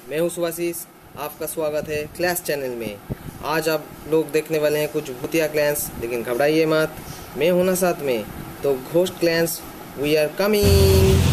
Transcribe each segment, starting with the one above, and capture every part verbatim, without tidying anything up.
मैं हूं सुभाशीष। आपका स्वागत है क्लैश चैनल में। आज आप लोग देखने वाले हैं कुछ भूतिया क्लैंस, लेकिन घबराइए मत, मैं हूं ना साथ में। तो ghost clans, we are coming.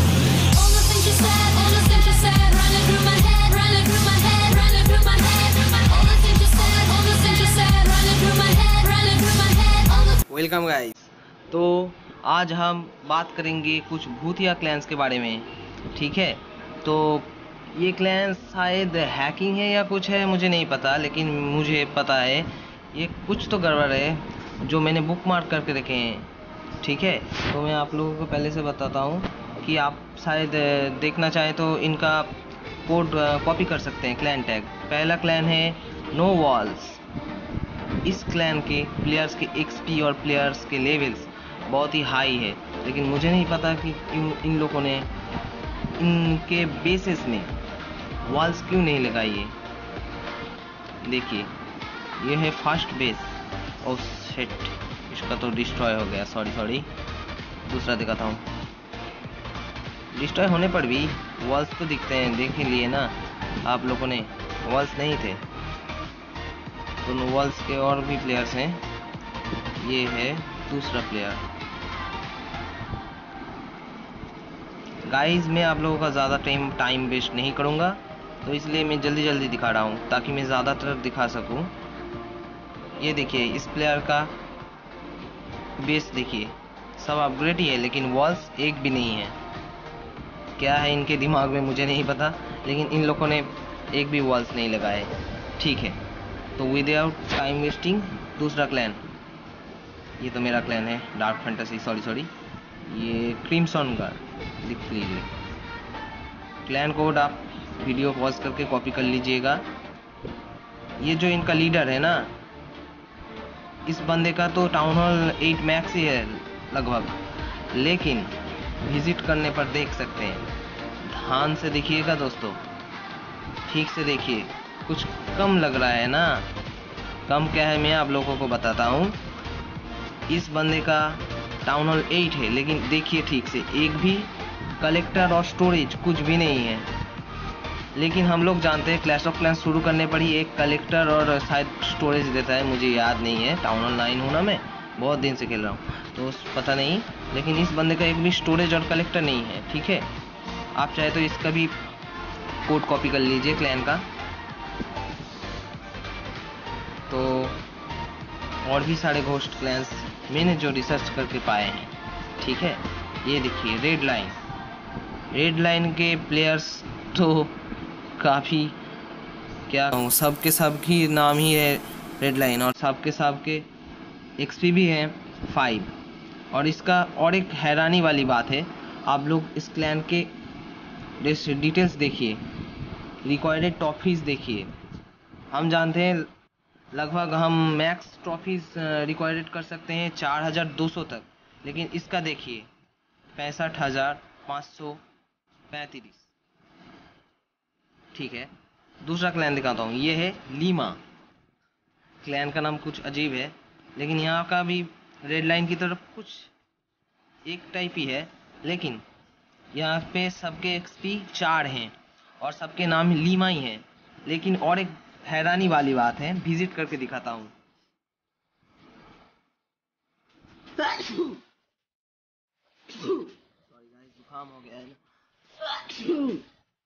Welcome guys. तो आज हम बात करेंगे कुछ भूतिया क्लैंस के बारे में, ठीक है। तो ये क्लैंस शायद हैकिंग है या कुछ है, मुझे नहीं पता, लेकिन मुझे पता है ये कुछ तो गड़बड़ है जो मैंने बुक मार्क करके रखे हैं, ठीक है। तो मैं आप लोगों को पहले से बताता हूँ कि आप शायद देखना चाहें तो इनका कोड कॉपी कर सकते हैं। क्लैन टैग, पहला क्लैन है नो वॉल्स। इस क्लैन के प्लेयर्स के एक्सपी और प्लेयर्स के लेवल्स बहुत ही हाई है, लेकिन मुझे नहीं पता कि क्यों इन लोगों ने इनके बेसिस में वॉल्स क्यों नहीं लगाई है। देखिए, ये है फर्स्ट बेस। ओह शिट, इसका तो डिस्ट्रॉय हो गया। सॉरी सॉरी दूसरा दिखाता हूँ। डिस्ट्रॉय होने पर भी वॉल्स तो दिखते हैं, देख ही लिए ना आप लोगों ने। वॉल्स नहीं थे, तो वॉल्स के और भी प्लेयर्स हैं। ये है दूसरा प्लेयर। गाइस, मैं आप लोगों का ज़्यादा टाइम टाइम वेस्ट नहीं करूँगा, तो इसलिए मैं जल्दी जल्दी दिखा रहा हूँ ताकि मैं ज़्यादातर दिखा सकूँ। ये देखिए, इस प्लेयर का बेस देखिए, सब अपग्रेड ही है, लेकिन वॉल्स एक भी नहीं है। क्या है इनके दिमाग में मुझे नहीं पता, लेकिन इन लोगों ने एक भी वॉल्स नहीं लगाए, ठीक है। तो विदाउट टाइम वेस्टिंग दूसरा क्लैन, ये तो मेरा क्लैन है डार्क फैंटेसी, सॉरी सॉरी ये क्रिम्सन गार्ड, लिख लीजिए। क्लैन कोड आप वीडियो पॉज करके कॉपी कर लीजिएगा। ये जो इनका लीडर है ना, इस बंदे का तो टाउन हॉल एट मैक्स ही है लगभग, लेकिन विजिट करने पर देख सकते हैं। ध्यान से देखिएगा दोस्तों, ठीक से देखिए, कुछ कम लग रहा है ना। कम क्या है मैं आप लोगों को बताता हूँ। इस बंदे का टाउन हॉल एट है, लेकिन देखिए ठीक से, एक भी कलेक्टर और स्टोरेज कुछ भी नहीं है। लेकिन हम लोग जानते हैं क्लैश ऑफ क्लैंस शुरू करने पर ही एक कलेक्टर और शायद स्टोरेज देता है, मुझे याद नहीं है। टाउन हॉल नाइन हूँ ना मैं, बहुत दिन से खेल रहा हूँ तो पता नहीं, लेकिन इस बंदे का एक भी स्टोरेज और कलेक्टर नहीं है, ठीक है। आप चाहे तो इसका भी कोड कॉपी कर लीजिए क्लैन का। तो और भी सारे घोस्ट क्लैंस मैंने जो रिसर्च करके पाए हैं, ठीक है। ये देखिए, रेड लाइन रेड लाइन के प्लेयर्स तो काफ़ी, क्या कहूँ, सब के सब की नाम ही है रेड लाइन, और सब के सब के एक्सपी भी है फाइव। और इसका और एक हैरानी वाली बात है, आप लोग इस क्लैन के डिटेल्स देखिए, रिकॉर्डेड ट्रॉफीज देखिए। हम जानते हैं लगभग हम मैक्स ट्रॉफीज रिकॉर्डेड कर सकते हैं चार हजार दो सौ तक, लेकिन इसका देखिए पैंसठ हजार पाँच सौ पैंतीस, ठीक है। दूसरा क्लैन दिखाता हूँ, ये है लीमा। क्लैन का नाम कुछ अजीब है, लेकिन यहाँ का भी रेड लाइन की तरफ कुछ एक टाइप ही है, लेकिन यहाँ पे सबके एक्सपी चार हैं और सबके नाम लीमा ही हैं। लेकिन और एक हैरानी वाली बात है, विजिट करके दिखाता हूँ। सॉरी गाइस, जुकाम हो गया है ना।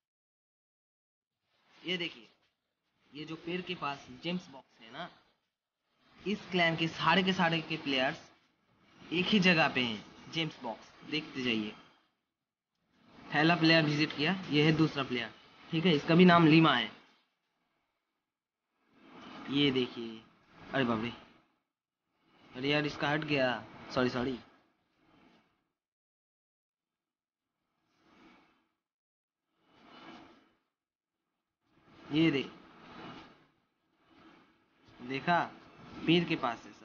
ये देखिए, ये जो पेड़ के पास जेम्स बॉक्स है ना, इस क्लैन के सारे के सारे के प्लेयर्स एक ही जगह पे हैं। जेम्स बॉक्स देखते जाइए, पहला प्लेयर विजिट किया, ये है दूसरा प्लेयर, ठीक है। इसका भी नाम लीमा है। ये देखिए, अरे बाप रे, अरे यार इसका हट गया, सॉरी सॉरी। ये देख, देखा, पेड़ के पास है सब।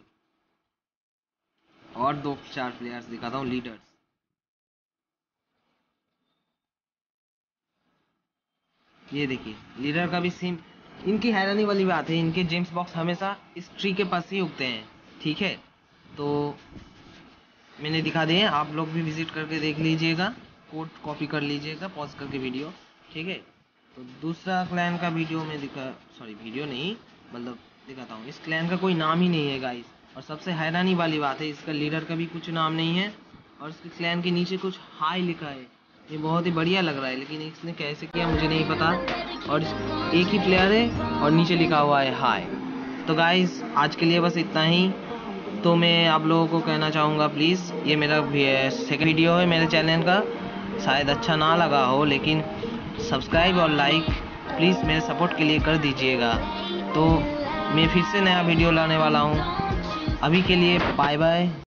और दो चार प्लेयर्स दिखाता हूँ, लीडर्स। ये देखिए, लीडर का भी सेम। इनकी हैरानी वाली बात है, इनके जेम्स बॉक्स हमेशा इस ट्री के पास ही उगते हैं, ठीक है। तो मैंने दिखा दिए, आप लोग भी विजिट करके देख लीजिएगा, कोड कॉपी कर लीजिएगा पॉज करके वीडियो, ठीक है। तो दूसरा क्लैन का वीडियो में दिखा, सॉरी वीडियो नहीं मतलब दिखाता हूँ। इस क्लैन का कोई नाम ही नहीं है गाइस, और सबसे हैरानी वाली बात है इसका लीडर का भी कुछ नाम नहीं है, और इसके क्लैन के नीचे कुछ हाई लिखा है। ये बहुत ही बढ़िया लग रहा है, लेकिन इसने कैसे किया मुझे नहीं पता। और एक ही प्लेयर है और नीचे लिखा हुआ है हाई। तो गाइस आज के लिए बस इतना ही। तो मैं आप लोगों को कहना चाहूँगा, प्लीज़ ये मेरा सेकंड वीडियो है मेरे चैनल का, शायद अच्छा ना लगा हो, लेकिन सब्सक्राइब और लाइक प्लीज़ मेरे सपोर्ट के लिए कर दीजिएगा। तो मैं फिर से नया वीडियो लाने वाला हूँ। अभी के लिए बाय बाय।